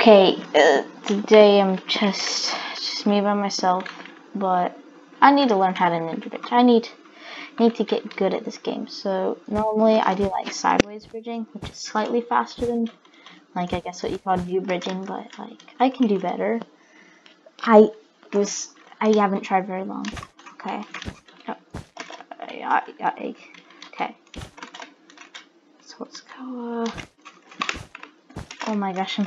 Okay, today I'm just me by myself, but I need to learn how to ninja bridge. I need to get good at this game. So normally I do like sideways bridging, which is slightly faster than I guess what you call view bridging, but like I can do better. I haven't tried very long. Okay. Okay. So let's go. Oh my gosh,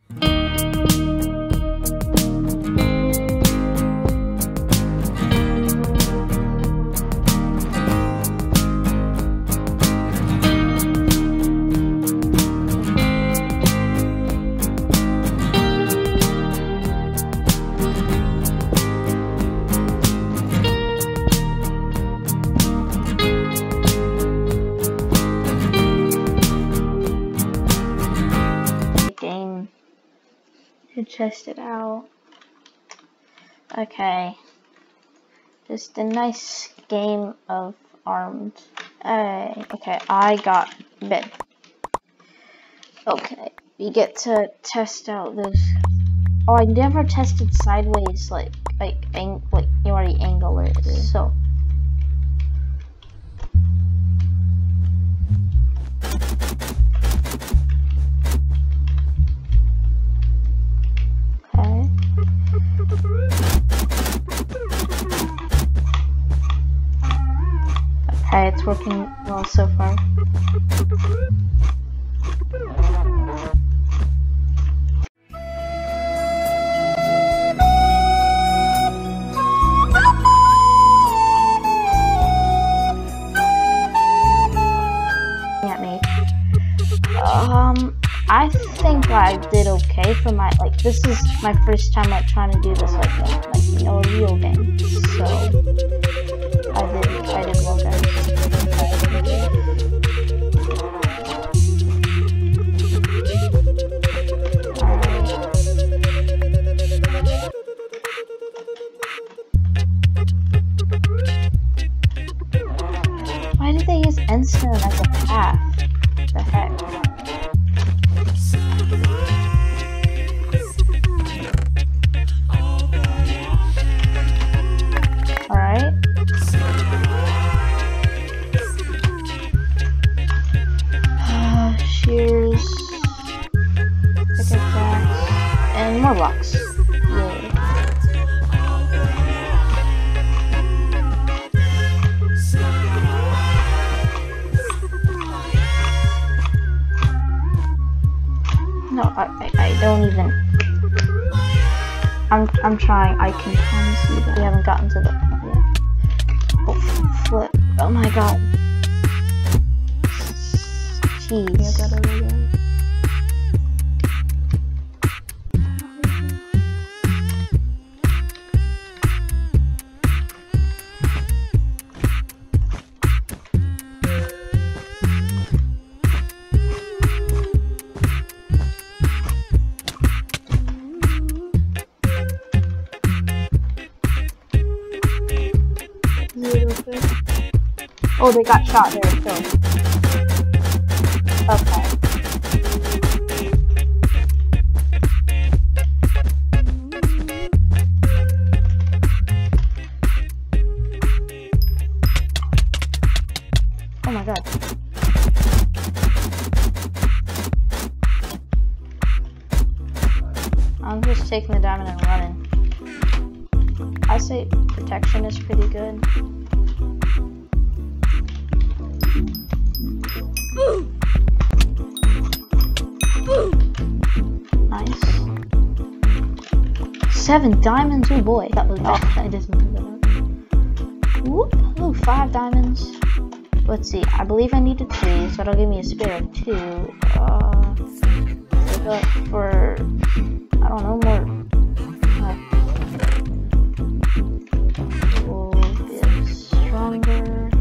game to test it out. Okay, just a nice game of armed. Okay, I got bed. Okay, we get to test out this. Oh, I never tested sideways, like you already angle it. So. Okay, it's working well so far. At me. I think I did okay for my this is my first time trying to do this a real game. So I did well, guys. Why did they use Endstone as a path? What the heck? Alright. Shears. Pickaxe. And more blocks. Yay. No, I don't even. I'm trying. I can kind of see that we haven't gotten to the point yet. Oh, flip! Oh my god! Jeez. Oh, they got shot there too. Okay. Oh my god. I'm just taking the diamond and running. I say protection is pretty good. Nice. 7 diamonds, oh boy. That was bad. I just moved that up. Whoop. Ooh, 5 diamonds. Let's see, I believe I needed 3, so that'll give me a spare of 2. For I don't know, more stronger.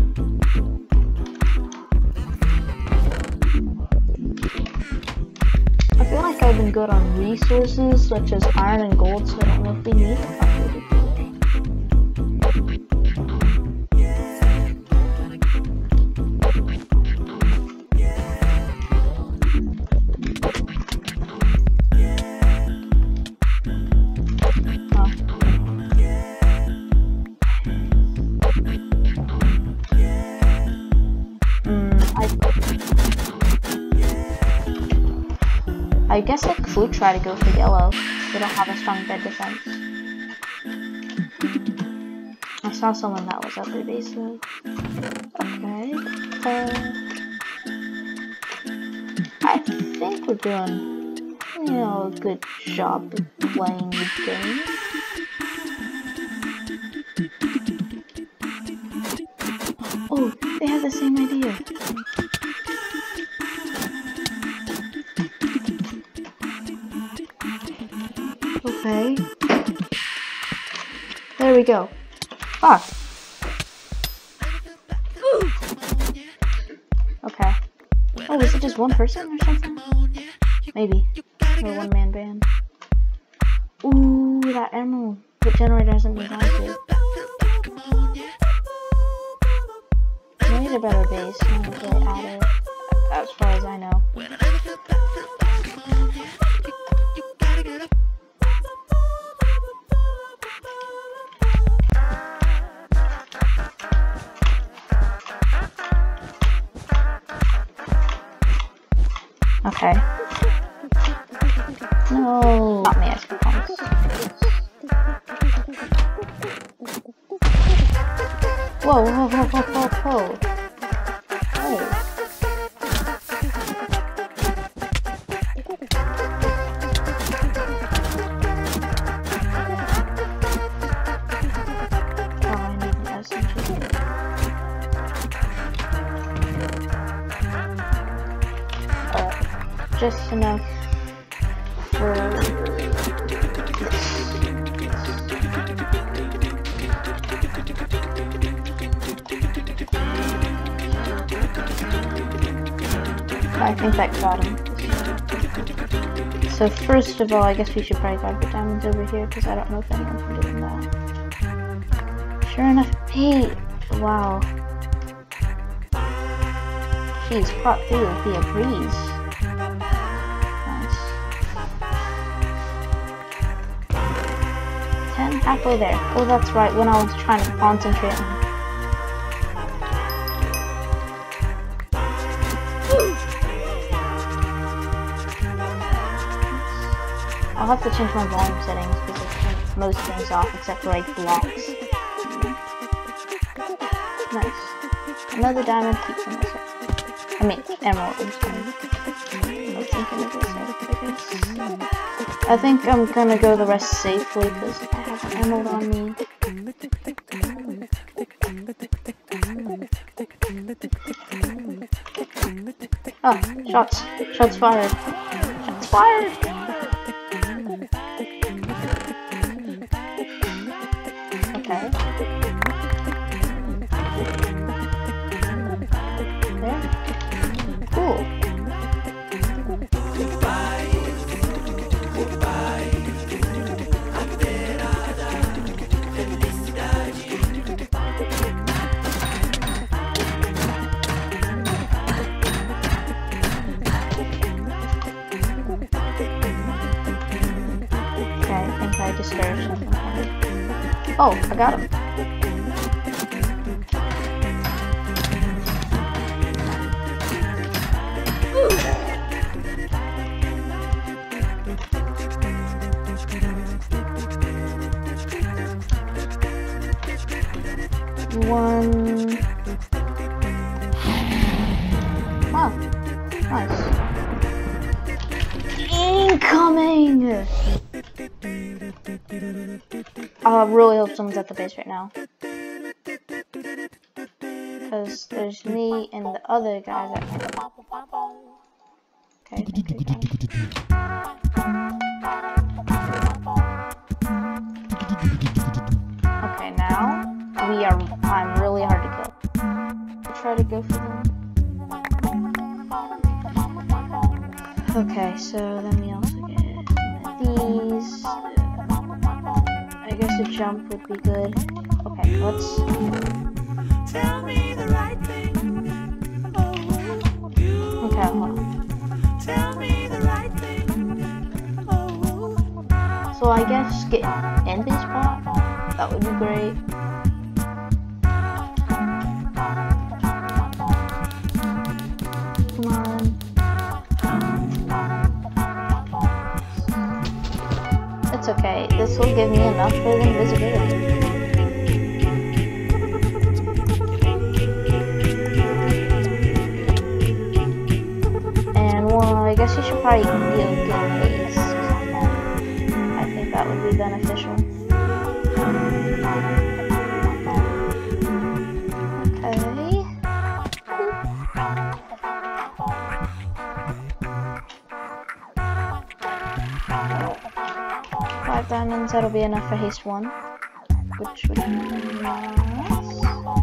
I feel like I've been good on resources such as iron and gold, so I don't know if we need to upgrade it. I guess I could try to go for yellow. They don't have a strong bed defense. I saw someone that was at their base though. Okay. I think we're doing, you know, a good job of playing the game. Oh, they have the same idea. Okay. There we go. Fuck. Okay. Oh, is it just one person or something? Maybe. Or a one-man band. Ooh, that emerald. The generator hasn't been gone to. I need a better base. I'm gonna go at it. As far as I know. Okay. No, not me, I suppose. Whoa, whoa, whoa, whoa, whoa, whoa. Oh. I need an SMG. Just enough for I think that got him. So first of all, I guess we should probably grab the diamonds over here because I don't know if anyone's been doing that. Sure enough, hey, wow. Jeez, fought through via breeze. Nice. 10, halfway there. Oh, that's right, when I was trying to concentrate on I'll have to change my volume settings because I turn most things off except for like blocks. Nice. Another diamond keeps on this side. I mean, emerald. I think I'm gonna go the rest safely because I have an emerald on me. Oh, shots. Shots fired. Shots fired! Okay. There. Cool. I disturbed something. Oh, I got him. One. Wow, nice. Incoming! I really hope someone's at the base right now. Because there's me and the other guy that can go. Okay, okay, now I'm really hard to kill. I'll try to go for them. Okay, so then we also get these. I guess a jump would be good. Okay, let's. Tell me the right thing. Okay, hold on. Tell me the right thing. So I guess get in this spot. That would be great. Come on. this will give me enough for the invisibility. And well, I guess you should probably deal haste. I think that would be beneficial. Okay. 5 diamonds, that'll be enough for haste 1, which would be nice.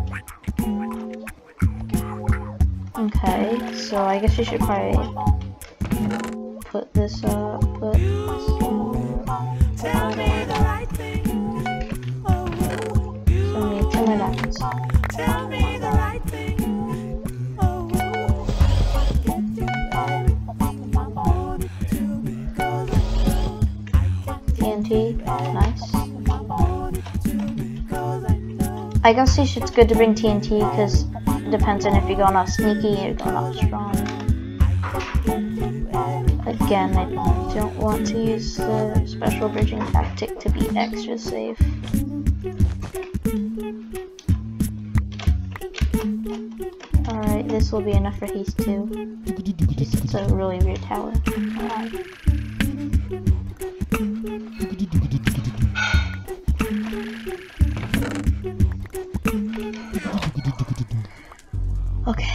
Okay, so I guess you should probably put this up, put this up. Tell me the right thing. Oh, So I need 2 more diamonds. tell me the right thing. Oh, get you everything I wanted to because TNT, nice. I wanted to because I know. I guess it's good to bring TNT because it depends on if you're going off sneaky or going off strong. Again, I don't want to use the special bridging tactic to be extra safe. Alright, this will be enough for haste 2. It's a really weird tower. Alright. Okay.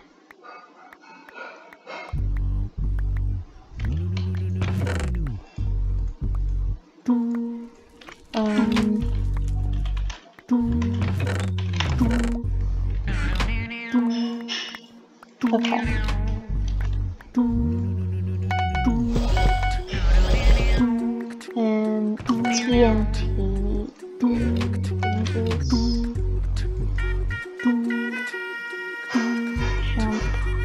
Okay. And TNT. Jump.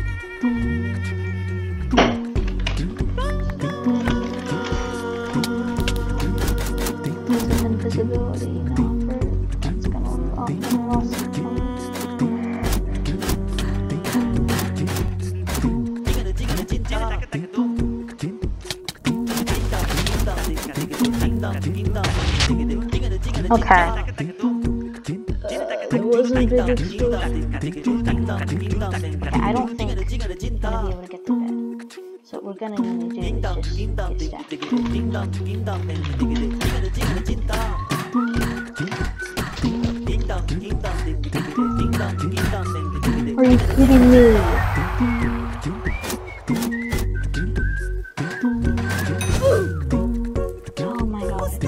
Some invisibility now that's gonna look awesome. Okay. It wasn't big explosion. Okay, I don't think I'm gonna be able to get to bed. So what we're gonna need to do is just get stacked. Are you kidding me? Oh my god.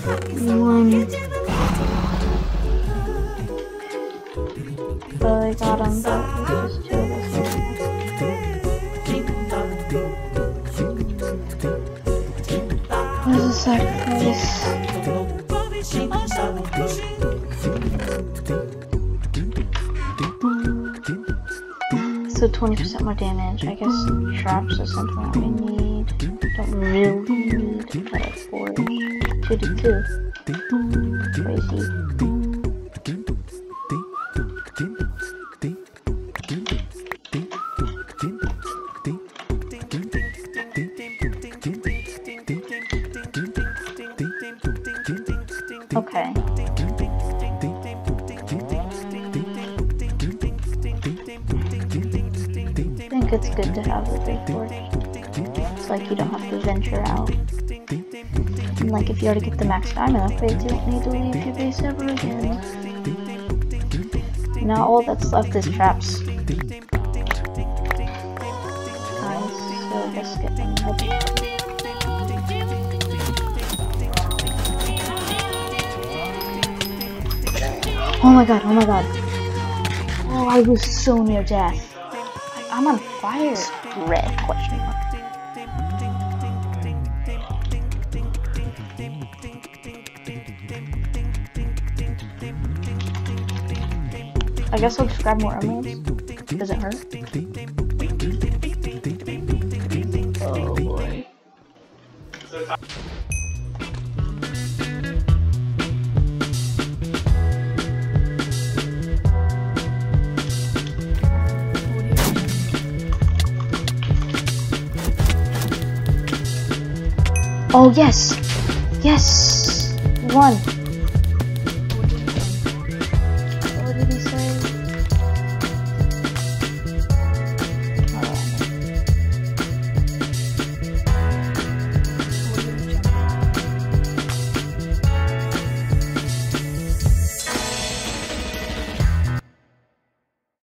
I got him, but there's just 2 of us here. What is a sacrifice? So 20% more damage. I guess traps is something that we need. Don't really need a forge. 2 to 2. Crazy. Okay. I think it's good to have the big forge. It's like you don't have to venture out. And like if you already get the max diamond upgrades, you don't need to leave your base ever again. Now all that's left is traps. Nice, so let's get them. Oh my god, oh my god. Oh, I was so near death. I'm on fire. Red question mark. I guess I'll just grab more emeralds. Does it hurt? Oh boy. Oh yes! Yes! won.